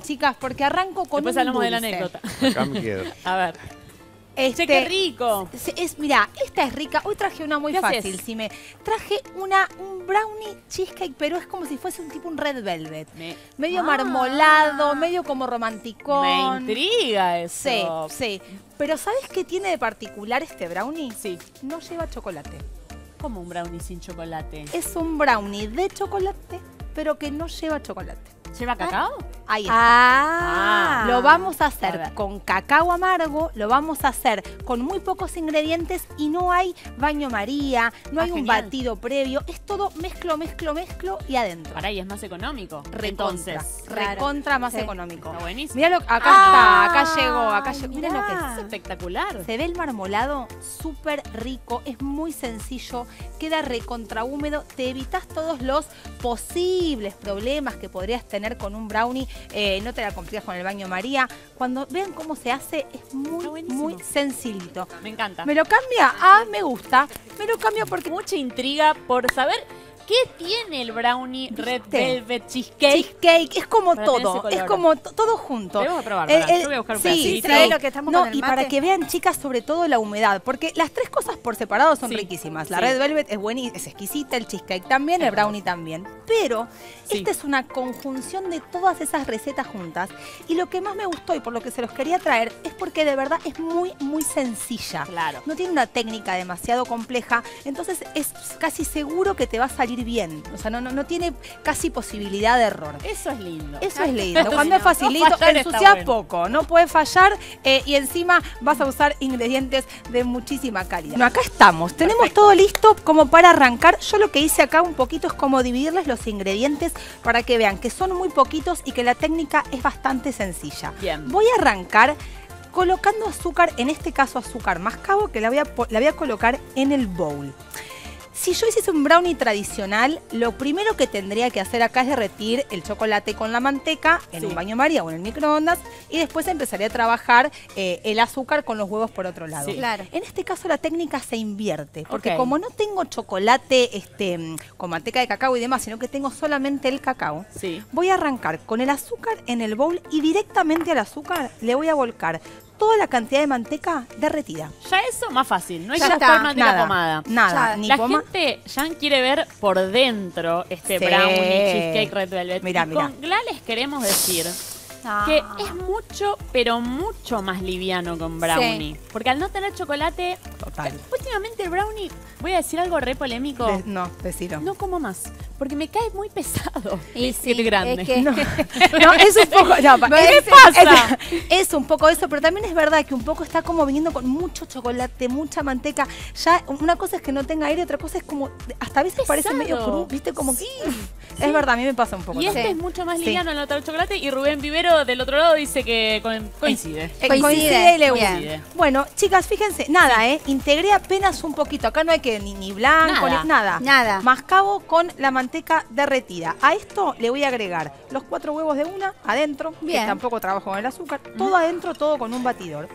chicas, porque arranco con Después un hablamos de dulce. la anécdota. Acá me quedo. A ver. Che, qué rico. Mirá, esta es rica. Hoy traje una muy ¿Qué fácil, haces? Sime. Traje un brownie cheesecake, pero es como si fuese un tipo un red velvet. Medio marmolado, medio como romanticón. Me intriga eso. Sí, sí. Pero ¿sabes qué tiene de particular este brownie? Sí. No lleva chocolate. Como un brownie sin chocolate. Es un brownie de chocolate, pero que no lleva chocolate. ¿Lleva cacao? Ahí está. Ah. Lo vamos a A hacer ver. con cacao amargo, lo vamos a hacer con muy pocos ingredientes y no hay baño María, no hay un genial. batido previo. Es todo mezclo y adentro. Pará, y es más económico. Recontra, Entonces. recontra más Sí. económico. Está buenísimo. Mirá acá Ah, está, acá llegó. Mirá lo que mirá. Es espectacular. se ve el marmolado súper rico, es muy sencillo, queda recontra húmedo, te evitas todos los posibles problemas que podrías tener con un brownie, no te la complicas con el baño María. Cuando vean cómo se hace, es Está muy, buenísimo. muy sencillito. Me encanta. ¿Me lo cambia? Ah, me gusta. Me lo cambio porque Mucha intriga por saber qué tiene el brownie Red ¿Viste? Velvet Cheesecake. cheesecake es como Para tener todo, ese es color. como todo junto. Debemos de probar, pará, yo voy a buscar un sí, pedacito. trae lo que estamos no, con el y para mate. que vean, chicas, sobre todo la humedad, porque las tres cosas por separado son Sí, riquísimas. La sí. Red Velvet es buenísima, es exquisita, el cheesecake también, el brownie también. Pero Sí. esta es una conjunción de todas esas recetas juntas. Y lo que más me gustó y por lo que se los quería traer es porque de verdad es muy, muy sencilla. Claro. No tiene una técnica demasiado compleja, entonces es casi seguro que te va a salir bien. O sea, no tiene casi posibilidad de error. Eso es lindo. Eso es lindo. Cuando es No facilito, fallar está ensucias bueno. poco, no puedes fallar y encima vas a usar ingredientes de muchísima calidad. Bueno, acá estamos, tenemos Perfecto. todo listo como para arrancar. Yo lo que hice acá un poquito es como dividirles los ingredientes para que vean que son muy poquitos y que la técnica es bastante sencilla. Bien. Voy a arrancar colocando azúcar, en este caso azúcar mascabo, que la voy a colocar en el bowl. Si yo hiciese un brownie tradicional, lo primero que tendría que hacer acá es derretir el chocolate con la manteca en Sí. un baño María o en el microondas y después empezaría a trabajar el azúcar con los huevos por otro lado. Sí. Claro. En este caso la técnica se invierte, porque Ok. como no tengo chocolate con manteca de cacao y demás, sino que tengo solamente el cacao, Sí. voy a arrancar con el azúcar en el bowl y directamente al azúcar le voy a volcar toda la cantidad de manteca derretida. Ya eso más fácil. No hay Ya que buscar está. manteca Nada, pomada. nada, Ya, ni La poma. gente ya quiere ver por dentro este Sí. brownie cheesecake Red Velvet. Mirá, Y mirá. con Gla les queremos decir Ah. que es mucho, pero mucho más liviano con brownie. Porque al no tener chocolate, Total. últimamente el brownie, voy a decir algo re polémico, No, decilo. no como más. Porque me cae muy pesado. Y Es sí, grande. es que- No, no, es un poco. No, ¿Qué pasa? Es un poco eso, pero también es verdad que un poco está como viniendo con mucho chocolate, mucha manteca. Ya una cosa es que no tenga aire, otra cosa es como. Hasta a veces parece medio Pesado. cru, ¿viste? Como Sí, Es verdad, a mí me pasa un poco. Y este también. es mucho más Sí. liviano al notar el chocolate. Y Rubén Vivero del otro lado dice que coincide. Coincide y le gusta. Coincide. Bueno, chicas, fíjense, nada, integré apenas un poquito. Acá no hay que ni blanco, Nada. ni nada. Nada. Mascabo con la manteca derretida. A esto le voy a agregar los 4 huevos de una adentro, Bien. que tampoco trabajo con el azúcar. Todo adentro, todo con un batidor.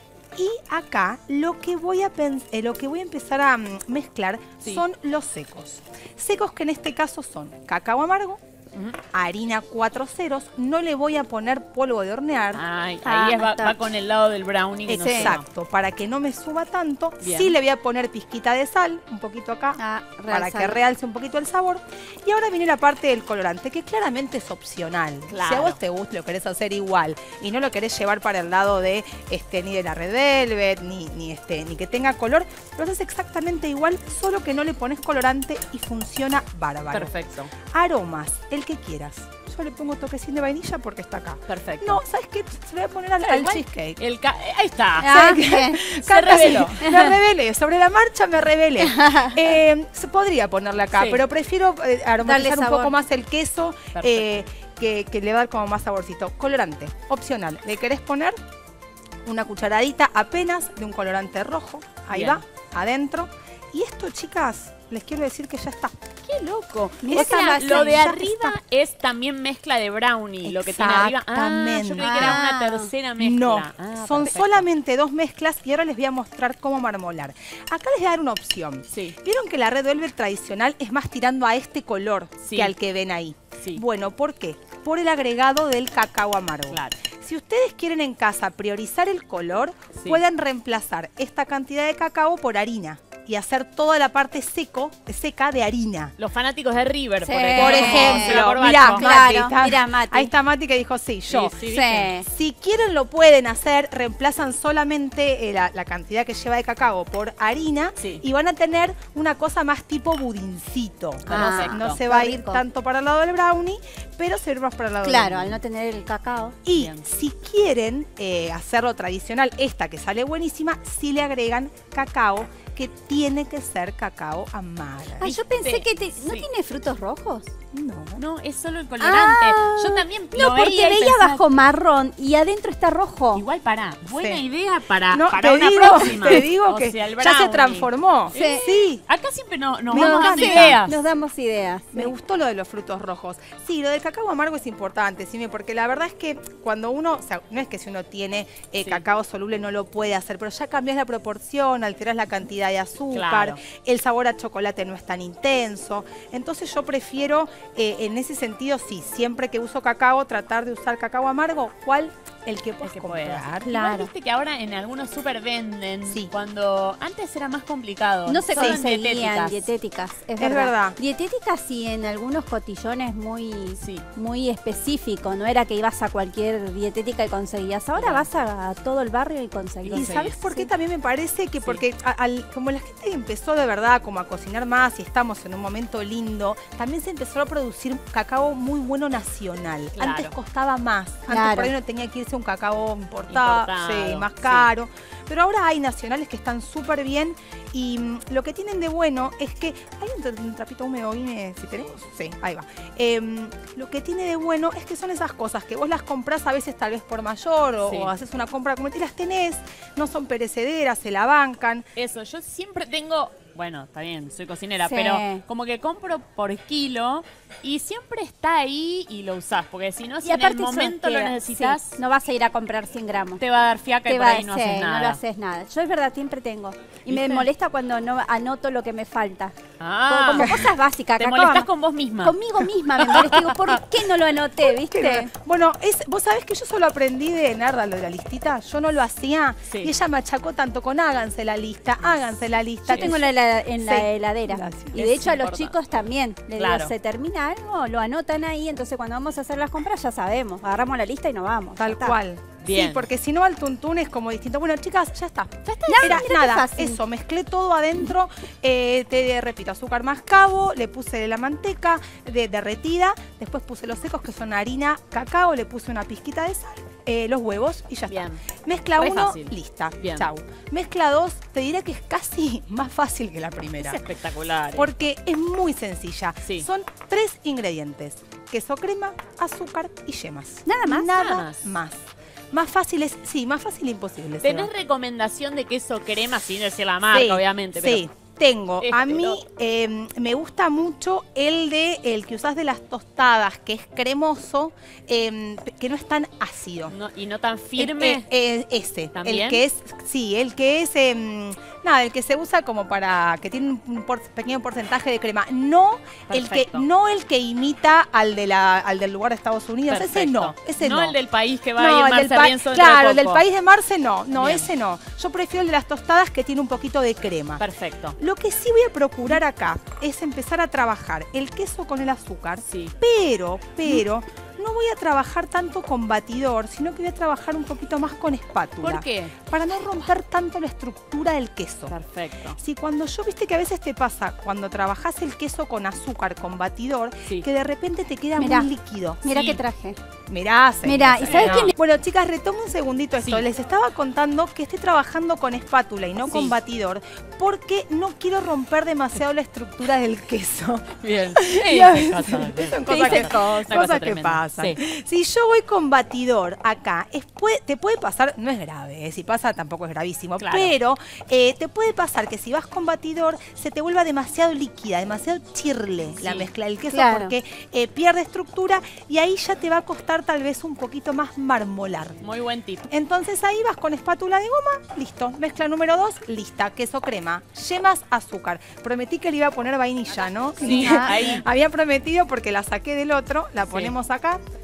Y acá lo que voy a empezar a mezclar Sí. son los secos. Secos que en este caso son cacao amargo, harina 4 ceros, no le voy a poner polvo de hornear. Ay, Ah, ahí va está. con el lado del brownie. Que no suma. Exacto, para que no me suba tanto. Bien. Sí le voy a poner pizquita de sal, un poquito acá, Ah, para realzar. que realce un poquito el sabor. Y ahora viene la parte del colorante, que claramente es opcional. Claro. Si a vos te gusta, lo querés hacer igual y no lo querés llevar para el lado de ni de la Red Velvet, ni que tenga color, lo haces exactamente igual, solo que no le pones colorante y funciona bárbaro. Perfecto, Aromas, el que quieras. Yo le pongo toquecín de vainilla porque está acá. perfecto. No, ¿sabes qué? Se lo voy a poner al Claro, igual cheesecake. Ahí está. Ah, ¿Sabes qué? bien. Se reveló. Me revelé, sobre la marcha me revelé. Se podría ponerle acá, Sí. pero prefiero aromatizar Darle un sabor. poco más el queso Perfecto. que le va a dar como más saborcito. Colorante, opcional. ¿Le querés poner? Una cucharadita apenas de un colorante rojo. Ahí Bien. va, adentro. Y esto, chicas, les quiero decir que ya está. Qué loco. Mirá O sea, que la lo de ya arriba está. es también mezcla de brownie. Lo que tiene arriba. Exactamente. Yo creí que era una tercera mezcla. No, Ah, son perfecto. solamente 2 mezclas y ahora les voy a mostrar cómo marmolar. Acá les voy a dar una opción. Sí. Vieron que la Red Velvet tradicional es más tirando a este color Sí. que al que ven ahí. Sí. Bueno, ¿por qué? por el agregado del cacao amargo. Claro. Si ustedes quieren en casa priorizar el color, pueden reemplazar esta cantidad de cacao por harina y hacer toda la parte seca de harina. Los fanáticos de River, Por ejemplo, mirá, Mati, ahí está Mati que dijo sí, yo. Si quieren lo pueden hacer, reemplazan solamente la cantidad que lleva de cacao por harina y van a tener una cosa más tipo budincito. No se va a ir tanto para el lado del brownie, pero se va a ir más para el lado del brownie. Al no tener el cacao. Y si quieren hacerlo tradicional, esta que sale buenísima, sí le agregan cacao, que tiene que ser cacao amargo. Yo pensé que no tiene frutos rojos. No, es solo el colorante. Yo también no, porque veía abajo marrón y adentro está rojo. Igual buena idea para una próxima. Te digo que ya se transformó. Sí. Acá siempre nos damos ideas. Nos damos ideas. Me gustó lo de los frutos rojos. Sí, lo del cacao amargo es importante, Sime, porque la verdad es que cuando uno, o sea, no es que si uno tiene cacao soluble no lo puede hacer, pero ya cambias la proporción, alteras la cantidad de azúcar, el sabor a chocolate no es tan intenso. Entonces yo prefiero, en ese sentido, siempre que uso cacao, tratar de usar cacao amargo. ¿Cuál? El que puedes comprar. Igual viste que ahora en algunos súper venden, cuando antes era más complicado. No se conseguían dietéticas. Es verdad. Dietéticas y en algunos cotillones muy específicos. No era que ibas a cualquier dietética y conseguías. Ahora vas a todo el barrio y conseguís. ¿Y sabes por qué también me parece? Que porque como la gente empezó de verdad como a cocinar más y estamos en un momento lindo, también se empezó a producir cacao muy bueno nacional. Antes costaba más. Antes por ahí no tenía que irse un cacao importado, más caro. Pero ahora hay nacionales que están súper bien y lo que tienen de bueno es que... ¿Hay un trapito húmedo, Ine, si tenemos? Sí, ahí va. Lo que tiene de bueno es que son esas cosas que vos las comprás a veces tal vez por mayor o haces una compra como te las tenés, no son perecederas, se la bancan. Eso, yo siempre tengo... Bueno, está bien, soy cocinera, pero como que compro por kilo y siempre está ahí y lo usás, porque si no, si en el momento lo necesitas, no vas a ir a comprar 100 gramos. Te va a dar fiaca y por ahí no haces nada. No lo haces nada. Yo es verdad, siempre tengo. Y me molesta cuando no anoto lo que me falta. Como cosas básicas. Te molestás con vos misma. Conmigo misma me molesta. Digo, ¿por qué no lo anoté, viste? Bueno, vos sabés que yo solo aprendí de Narda lo de la listita. Yo no lo hacía y ella me achacó tanto con háganse la lista. Yo tengo en la heladera. Y de hecho a los chicos también. Les digo, se termina algo, lo anotan ahí, entonces cuando vamos a hacer las compras ya sabemos. Agarramos la lista y nos vamos. Tal cual. Bien. Sí, porque si no al tuntún es como distinto. Bueno, chicas, ya está. Era nada, eso, mezclé todo adentro, repito, azúcar mascabo, le puse la manteca derretida, después puse los secos que son harina, cacao, le puse una pizquita de sal, los huevos y ya está. Mezcla 1, lista. Chau. Mezcla 2, te diré que es casi más fácil que la primera. Es espectacular. Porque es muy sencilla. Son 3 ingredientes: queso crema, azúcar y yemas. Nada más. Nada más. Más fácil es, más fácil imposible. ¿Tenés recomendación de queso crema sin decir la marca, obviamente? Pero tengo. A mí me gusta mucho el que usás de las tostadas, que es cremoso, que no es tan ácido. Y no tan firme. Ese. ¿También? El que es, el que es, el que se usa como para, que tiene un pequeño porcentaje de crema. No el que imita al del lugar de Estados Unidos. Perfecto. Ese no. No el del país que va a ir Marce Rienzo. Claro, el del país de Marce no, ese no. Yo prefiero el de las tostadas que tiene un poquito de crema. Perfecto. Lo que sí voy a procurar acá es empezar a trabajar el queso con el azúcar, pero no voy a trabajar tanto con batidor, sino que voy a trabajar un poquito más con espátula. ¿Por qué? Para no romper tanto la estructura del queso. Perfecto. Si cuando viste que a veces te pasa, cuando trabajás el queso con azúcar, con batidor, que de repente te queda muy líquido. Mirá que traje. Mirá, ¿y sabes quién? Bueno, chicas, retomo un segundito esto. Les estaba contando que estoy trabajando con espátula y no con batidor, porque no quiero romper demasiado la estructura del queso. Bien. Son cosas que pasan. Si yo voy con batidor acá, te puede pasar, no es grave, si pasa tampoco es gravísimo, pero te puede pasar que si vas con batidor se te vuelva demasiado líquida, demasiado chirle la mezcla del queso, porque pierde estructura y ahí ya te va a costar tal vez un poquito más marmolar. Muy buen tip. Entonces ahí vas con espátula de goma, listo. Mezcla número 2, lista. Queso crema, yemas, azúcar. Prometí que le iba a poner vainilla, ¿no? Sí, ahí. Había prometido porque la saqué del otro, la ponemos acá.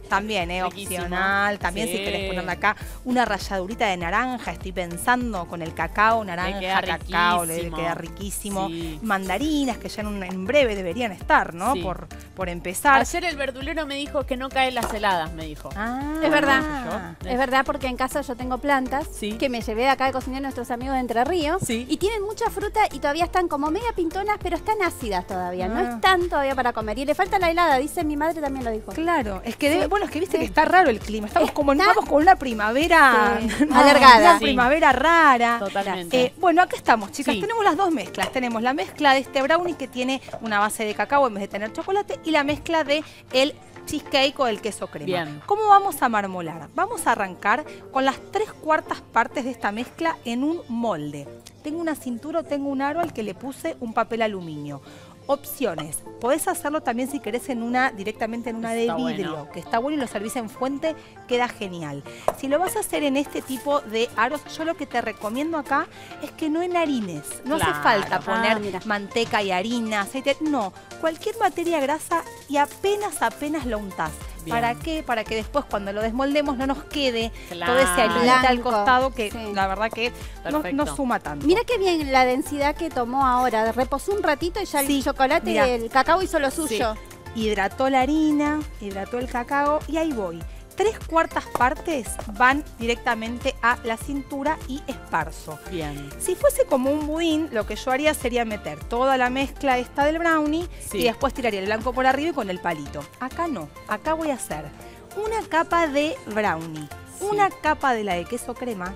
También, opcional. También si querés ponerle acá una ralladurita de naranja, estoy pensando con el cacao, naranja, cacao, le queda riquísimo. Sí. Mandarinas, que ya en breve deberían estar, ¿no? Sí. Por empezar. Ayer el verdulero me dijo que no caen las heladas, me dijo. Es verdad. Es verdad, porque en casa yo tengo plantas que me llevé acá de cocinar a nuestros amigos de Entre Ríos. Sí. Y tienen mucha fruta y todavía están como media pintonas, pero están ácidas todavía. No están todavía para comer. Y le falta la helada, dice mi madre, también lo dijo. Claro, es que bueno, es que viste que está raro el clima. Estamos con una primavera alargada. Una primavera rara. Totalmente. Bueno, acá estamos, chicas. Tenemos las dos mezclas. Tenemos la mezcla de este brownie que tiene una base de cacao en vez de tener chocolate y la mezcla de el cheesecake o el queso crema. Bien. ¿Cómo vamos a marmolar? Vamos a arrancar con las 3/4 partes de esta mezcla en un molde. Tengo una cintura o tengo un aro al que le puse un papel aluminio. Opciones. Podés hacerlo también si querés directamente en una de vidrio, que está bueno y lo servís en fuente, queda genial. Si lo vas a hacer en este tipo de aros, yo lo que te recomiendo acá es que no enharines. No hace falta poner manteca y harina, aceite. No, cualquier materia grasa y apenas lo untás. Bien. ¿Para qué? Para que después cuando lo desmoldemos no nos quede todo ese harinita al costado que la verdad que no suma tanto. Mira qué bien la densidad que tomó ahora. Reposó un ratito y ya el chocolate y el cacao hizo lo suyo. Hidrató la harina, hidrató el cacao y ahí voy. 3/4 partes van directamente a la cintura y esparzo. Bien. Si fuese como un budín, lo que yo haría sería meter toda la mezcla esta del brownie y después tiraría el blanco por arriba y con el palito. Acá no, acá voy a hacer una capa de brownie, una capa de la de queso crema.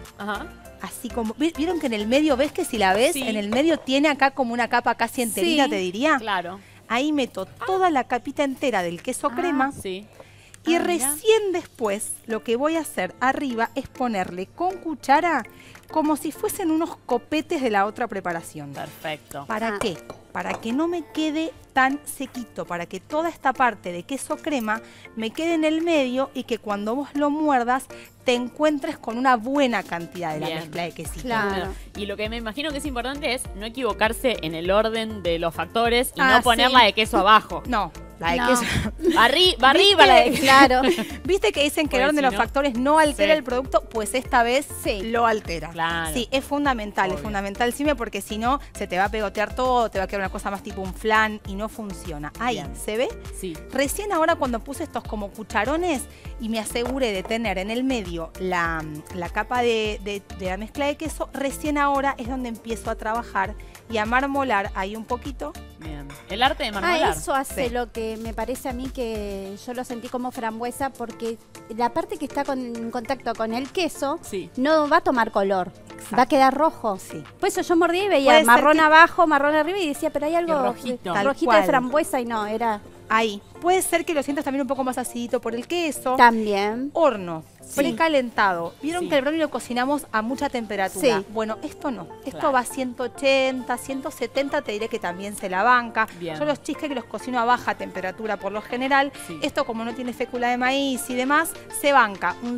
Así como, ¿vieron que en el medio, ves que si la ves, en el medio tiene acá como una capa casi enterita, te diría? Claro. Ahí meto toda la capita entera del queso crema. Y recién después lo que voy a hacer arriba es ponerle con cuchara como si fuesen unos copetes de la otra preparación. Perfecto. ¿Para qué? Para que no me quede tan sequito, para que toda esta parte de queso crema me quede en el medio y que cuando vos lo muerdas te encuentres con una buena cantidad de la mezcla de quesito. Claro. Y lo que me imagino que es importante es no equivocarse en el orden de los factores y no poner la de queso abajo. No. La de queso. Arriba la de queso. Claro. ¿Viste que dicen que el orden de los factores no altera el producto? Pues esta vez lo altera. Claro. Sí, es fundamental, Sime, porque si no se te va a pegotear todo, te va a quedar una cosa más tipo un flan y no funciona. Ahí, ¿se ve? Sí. Recién ahora cuando puse estos como cucharones y me aseguré de tener en el medio la capa de la mezcla de queso, recién ahora es donde empiezo a trabajar y a marmolar ahí un poquito. Bien. El arte de marmolar. Eso hace lo que me parece a mí que yo lo sentí como frambuesa, porque la parte que está en contacto con el queso no va a tomar color. Exacto. Va a quedar rojo. Por eso yo mordí y veía marrón abajo, marrón arriba y decía, pero hay algo rojito de frambuesa y no, era... Ahí. Puede ser que lo sientas también un poco más acidito por el queso. También. Horno. Precalentado. Vieron que el brownie lo cocinamos a mucha temperatura. Bueno, esto no. Esto va a 180, 170, te diré que también se la banca. Yo los cheesecake los cocino a baja temperatura por lo general. Esto como no tiene fécula de maíz y demás, se banca un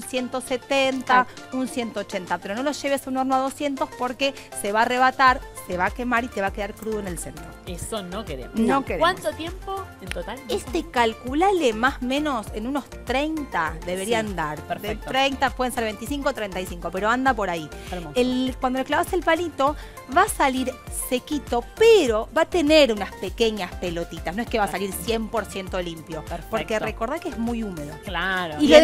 170, un 180. Pero no lo lleves a un horno a 200 porque se va a arrebatar, se va a quemar y te va a quedar crudo en el centro. Eso no queremos. No queremos. ¿Cuánto tiempo en total? Calculale más o menos en unos 30 deberían dar. Perfecto. 30, pueden ser 25, 35, pero anda por ahí. Cuando le clavas el palito va a salir sequito, pero va a tener unas pequeñas pelotitas. No es que va a salir 100% limpio. Porque recordá que es muy húmedo. Claro. ¿Y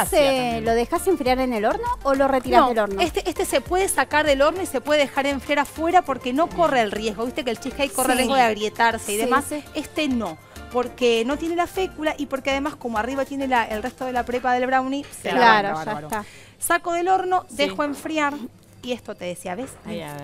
lo dejás enfriar en el horno o lo retirás del horno? Este se puede sacar del horno y se puede dejar enfriar afuera porque no corre el riesgo. Viste que el cheesecake corre el riesgo de agrietarse y demás. Este no. Porque no tiene la fécula y porque además como arriba tiene el resto de la prepa del brownie, ya está. Saco del horno, dejo enfriar y esto te decía, ¿ves?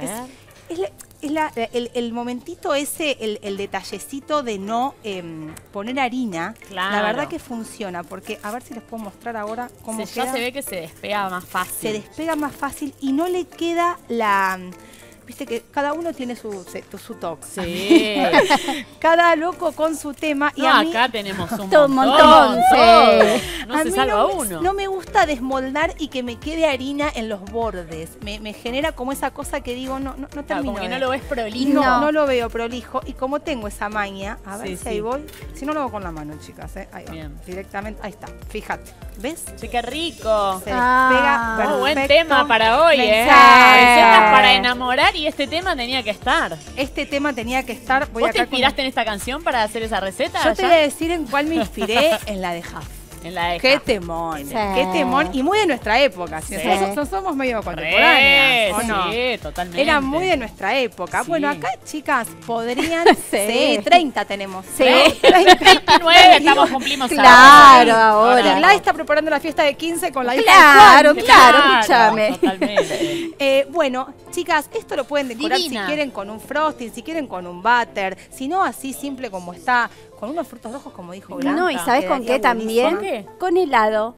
El momentito ese, el detallecito de no poner harina, la verdad que funciona, porque a ver si les puedo mostrar ahora cómo queda. Ya se ve que se despega más fácil. Se despega más fácil y no le queda viste que cada uno tiene su top. Sí. Cada loco con su tema. Y a mí, acá tenemos un montón. Sí. No se salva uno. No me gusta desmoldar y que me quede harina en los bordes. Me genera como esa cosa que digo, no termino. Como que no lo ves prolijo. No lo veo prolijo. Y como tengo esa maña, a ver si ahí voy. Si no lo hago con la mano, chicas, ahí va. Bien. Directamente, ahí está. Fíjate. ¿Ves? Sí, qué rico. Se despega. Perfecto. Buen tema para hoy, Recetas para enamorar y este tema tenía que estar. Este tema tenía que estar. ¿Vos te inspiraste en esta canción para hacer esa receta? Yo te voy a decir en cuál me inspiré, en la de Huff. En la de Qué temón, qué temón. Y muy de nuestra época. Si nosotros somos medio contemporáneas, ¿o no? Sí, totalmente. Era muy de nuestra época. Sí. Bueno, acá, chicas, podrían... sí, 30 tenemos. Sí. 29 cumplimos claro, ahora. Y Gladys está preparando la fiesta de 15 con la hija Claro, escúchame. Totalmente. Bueno, chicas, esto lo pueden decorar si quieren con un frosting, si quieren con un butter, si no así simple como está, con unos frutos rojos como dijo Blanca. No, y ¿sabes con qué también? ¿Con qué? Con helado.